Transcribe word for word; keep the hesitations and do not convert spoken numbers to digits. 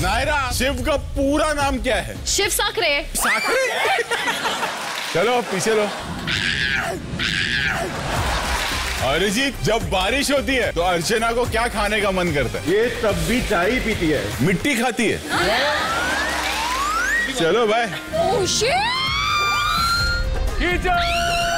नायरा, शिव का पूरा नाम क्या है? शिव साकरे। साकरे? चलो पीछे लो। अरिजीत, जब बारिश होती है तो अर्चना को क्या खाने का मन करता है? ये तब भी चाय पीती है। मिट्टी खाती है। चलो भाई। Oh shit! खींचो।